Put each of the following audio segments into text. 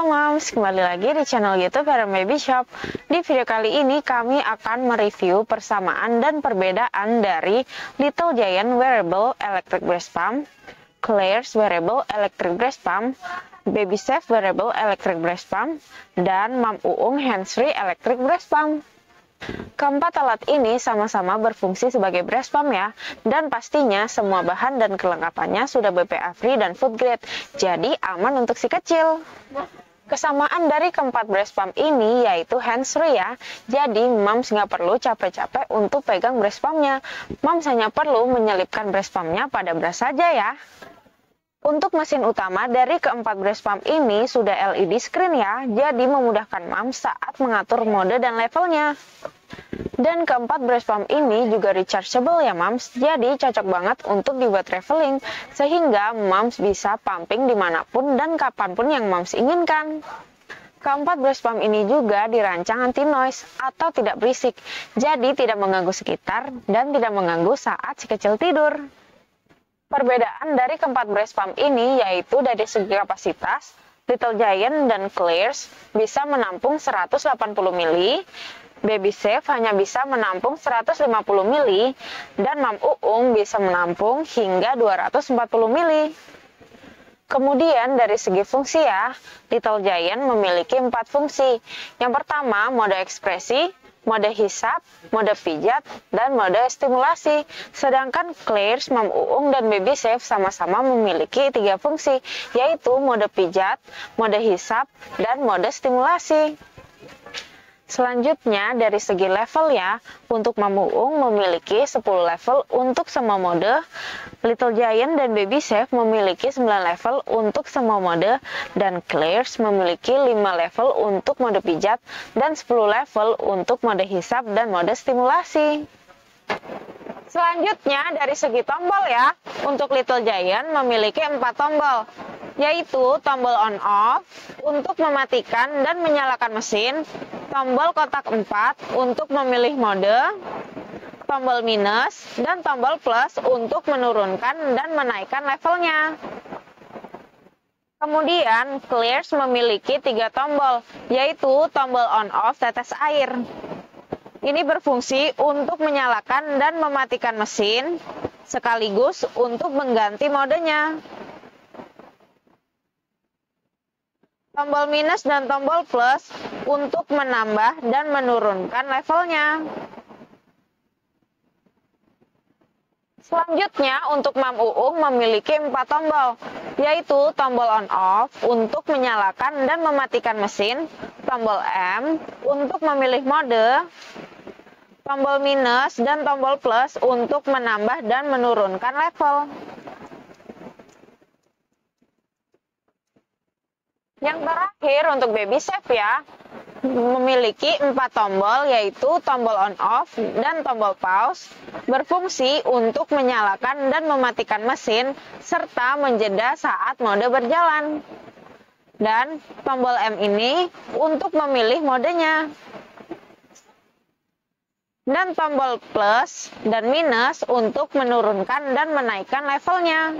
Halo Moms, kembali lagi di channel YouTube Parent Baby Shop. Di video kali ini kami akan mereview persamaan dan perbedaan dari Little Giant Wearable Electric Breast Pump, Claire's Wearable Electric Breast Pump, Baby Safe Wearable Electric Breast Pump, dan Mam Uung Hands Free Electric Breast Pump. Keempat alat ini sama-sama berfungsi sebagai breast pump ya, dan pastinya semua bahan dan kelengkapannya sudah BPA free dan food grade, jadi aman untuk si kecil. Kesamaan dari keempat breast pump ini yaitu hands free ya, jadi moms nggak perlu capek-capek untuk pegang breast pumpnya. Moms hanya perlu menyelipkan breast pumpnya pada bra saja ya. Untuk mesin utama dari keempat breast pump ini sudah LED screen ya, jadi memudahkan moms saat mengatur mode dan levelnya. Dan keempat breast pump ini juga rechargeable ya moms, jadi cocok banget untuk dibuat traveling, sehingga moms bisa pumping dimanapun dan kapanpun yang moms inginkan. Keempat breast pump ini juga dirancang anti-noise atau tidak berisik, jadi tidak mengganggu sekitar dan tidak mengganggu saat si kecil tidur. Perbedaan dari keempat breast pump ini yaitu dari segi kapasitas, Little Giant dan Claire's bisa menampung 180 ml, Baby Safe hanya bisa menampung 150 ml, dan Mam Uung bisa menampung hingga 240 ml. Kemudian dari segi fungsi ya, Little Giant memiliki 4 fungsi. Yang pertama, mode ekspresi, mode hisap, mode pijat, dan mode stimulasi. Sedangkan Claire's, Mam Uung, dan Baby Safe sama-sama memiliki 3 fungsi, yaitu mode pijat, mode hisap, dan mode stimulasi. Selanjutnya dari segi level ya, untuk Mam Uung memiliki 10 level untuk semua mode, Little Giant dan Baby Safe memiliki 9 level untuk semua mode, dan Claire's memiliki 5 level untuk mode pijat dan 10 level untuk mode hisap dan mode stimulasi. Selanjutnya dari segi tombol ya, untuk Little Giant memiliki 4 tombol, yaitu tombol on off untuk mematikan dan menyalakan mesin, tombol kotak 4 untuk memilih mode, tombol minus, dan tombol plus untuk menurunkan dan menaikkan levelnya. Kemudian Claire's memiliki 3 tombol, yaitu tombol on off tetes air. Ini berfungsi untuk menyalakan dan mematikan mesin, sekaligus untuk mengganti modenya. Tombol minus dan tombol plus untuk menambah dan menurunkan levelnya. Selanjutnya untuk Mam Uung memiliki 4 tombol, yaitu tombol on off untuk menyalakan dan mematikan mesin, tombol M untuk memilih mode, tombol minus dan tombol plus untuk menambah dan menurunkan level. Yang terakhir untuk Baby Safe ya, memiliki 4 tombol, yaitu tombol on off dan tombol pause, berfungsi untuk menyalakan dan mematikan mesin serta menjeda saat mode berjalan. Dan tombol M ini untuk memilih modenya. Dan tombol plus dan minus untuk menurunkan dan menaikkan levelnya.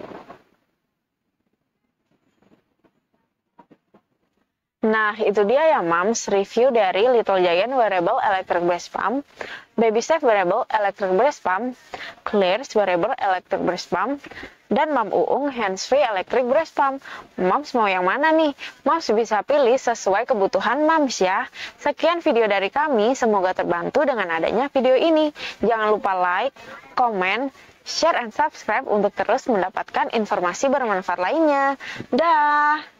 Nah, itu dia ya Moms, review dari Little Giant Wearable Electric Breast Pump, Baby Safe Wearable Electric Breast Pump, Claire's Wearable Electric Breast Pump, dan Mam Uung Hands Free Electric Breast Pump. Moms mau yang mana nih? Moms bisa pilih sesuai kebutuhan Moms ya. Sekian video dari kami, semoga terbantu dengan adanya video ini. Jangan lupa like, komen, share, and subscribe untuk terus mendapatkan informasi bermanfaat lainnya. Dah!